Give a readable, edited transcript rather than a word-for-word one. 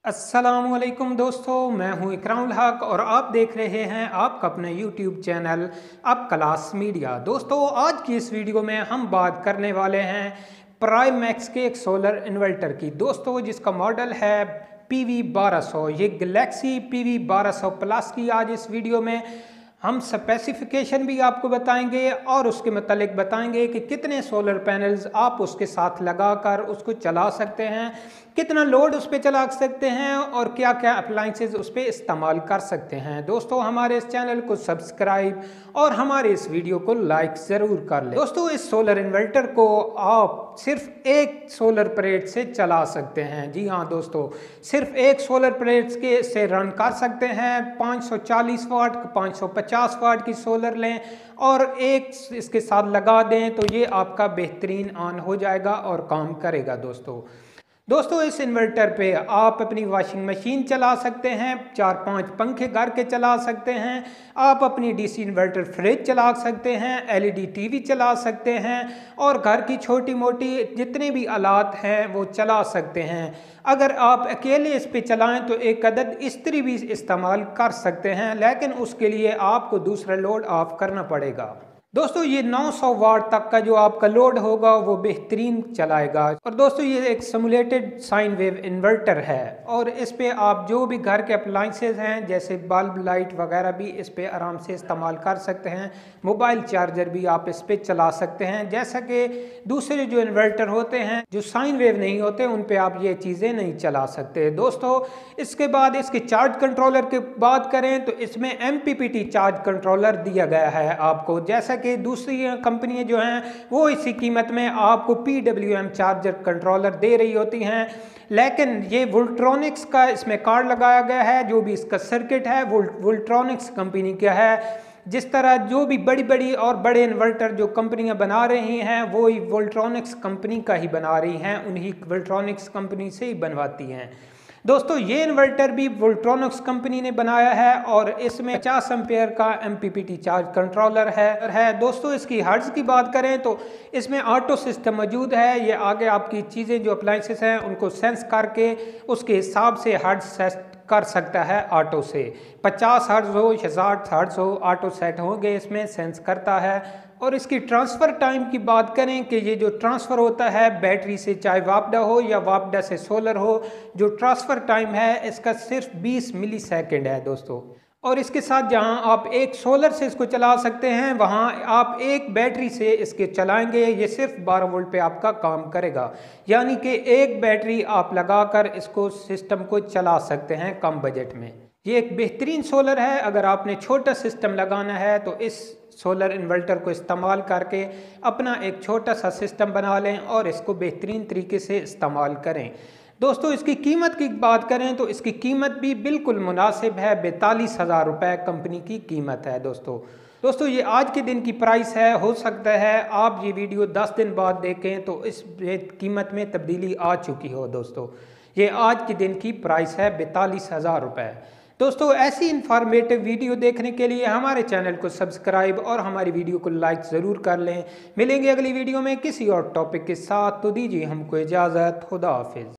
अस्सलामुअलैकुम दोस्तों, मैं हूं इकरामुल हक और आप देख रहे हैं आपका अपना यूट्यूब चैनल अब क्लास मीडिया। दोस्तों, आज की इस वीडियो में हम बात करने वाले हैं प्राइम मैक्स के एक सोलर इन्वर्टर की दोस्तों, जिसका मॉडल है PV 1200। ये गैलेक्सी PV 1200 प्लस की आज इस वीडियो में हम स्पेसिफिकेशन भी आपको बताएंगे और उसके मतलब बताएंगे कि कितने सोलर पैनल्स आप उसके साथ लगाकर उसको चला सकते हैं, कितना लोड उस पर चला सकते हैं और क्या क्या अप्लाइंसेस उस पर इस्तेमाल कर सकते हैं। दोस्तों, हमारे इस चैनल को सब्सक्राइब और हमारे इस वीडियो को लाइक ज़रूर कर लें। दोस्तों, इस सोलर इन्वर्टर को आप सिर्फ एक सोलर प्लेट से चला सकते हैं। जी हाँ दोस्तों, सिर्फ एक सोलर प्लेट के से रन कर सकते हैं। 540 वाट 550 वाट की सोलर लें और एक इसके साथ लगा दें तो ये आपका बेहतरीन ऑन हो जाएगा और काम करेगा। दोस्तों, इस इन्वर्टर पे आप अपनी वॉशिंग मशीन चला सकते हैं, 4-5 पंखे घर के चला सकते हैं, आप अपनी DC इन्वर्टर फ्रिज चला सकते हैं, LED TV चला सकते हैं और घर की छोटी मोटी जितने भी आलात हैं वो चला सकते हैं। अगर आप अकेले इस पे चलाएं तो एक अदद इस्त्री भी इस्तेमाल कर सकते हैं, लेकिन उसके लिए आपको दूसरा लोड ऑफ करना पड़ेगा। दोस्तों, ये 900 वाट तक का जो आपका लोड होगा वो बेहतरीन चलाएगा। और दोस्तों, ये एक सिमुलेटेड साइन वेव इन्वर्टर है और इस पे आप जो भी घर के अप्लाइंसेस हैं जैसे बल्ब लाइट वगैरह भी इस पे आराम से इस्तेमाल कर सकते हैं। मोबाइल चार्जर भी आप इस पे चला सकते हैं। जैसा कि दूसरे जो इन्वर्टर होते हैं जो साइन वेव नहीं होते उन पे आप ये चीज़ें नहीं चला सकते। दोस्तों, इसके बाद इसके चार्ज कंट्रोलर की बात करें तो इसमें MPPT चार्ज कंट्रोलर दिया गया है आपको, जैसा कि दूसरी कंपनियां जो हैं वो इसी कीमत में आपको PWM चार्जर कंट्रोलर दे रही होती हैं, लेकिन ये वोल्ट्रॉनिक्स का इसमें कार्ड लगाया गया है। जो भी इसका सर्किट है वोल्ट्रॉनिक्स कंपनी का है। जिस तरह जो भी बड़ी बड़ी और बड़े इन्वर्टर जो कंपनियां बना रही हैं वो वोल्ट्रॉनिक्स कंपनी का ही बना रही हैं, उन्हीं वोल्ट्रॉनिक्स कंपनी से ही बनवाती हैं। दोस्तों, ये इन्वर्टर भी वोल्ट्रॉनिक्स कंपनी ने बनाया है और इसमें 50 एम्पेयर का MPPT चार्ज कंट्रोलर है। दोस्तों, इसकी हर्ट्ज की बात करें तो इसमें ऑटो सिस्टम मौजूद है। ये आगे आपकी चीज़ें जो अप्लाइंसेस हैं उनको सेंस करके उसके हिसाब से हर्ट्ज सेट कर सकता है। ऑटो से 50 हर्ट्ज हो 60 हर्ट्ज हो ऑटो सेट होंगे, इसमें सेंस करता है। और इसकी ट्रांसफ़र टाइम की बात करें कि ये जो ट्रांसफ़र होता है बैटरी से, चाहे वापडा हो या वापडा से सोलर हो, जो ट्रांसफ़र टाइम है इसका सिर्फ 20 मिली सेकेंड है दोस्तों। और इसके साथ जहां आप एक सोलर से इसको चला सकते हैं वहां आप एक बैटरी से इसके चलाएंगे, ये सिर्फ 12 वोल्ट पे आपका काम करेगा। यानी कि एक बैटरी आप लगाकर इसको सिस्टम को चला सकते हैं कम बजट में। ये एक बेहतरीन सोलर है। अगर आपने छोटा सिस्टम लगाना है तो इस सोलर इन्वर्टर को इस्तेमाल करके अपना एक छोटा सा सिस्टम बना लें और इसको बेहतरीन तरीके से इस्तेमाल करें। दोस्तों, इसकी कीमत की बात करें तो इसकी कीमत भी बिल्कुल मुनासिब है। 42,000 रुपये कंपनी की कीमत है। दोस्तों, ये आज के दिन की प्राइस है। हो सकता है आप ये वीडियो 10 दिन बाद देखें तो इस कीमत में तब्दीली आ चुकी हो। दोस्तों, ये आज के दिन की प्राइस है 42,000 रुपये। दोस्तों, ऐसी इन्फॉर्मेटिव वीडियो देखने के लिए हमारे चैनल को सब्सक्राइब और हमारी वीडियो को लाइक ज़रूर कर लें। मिलेंगे अगली वीडियो में किसी और टॉपिक के साथ, तो दीजिए हमको इजाज़त। खुदा हाफिज़।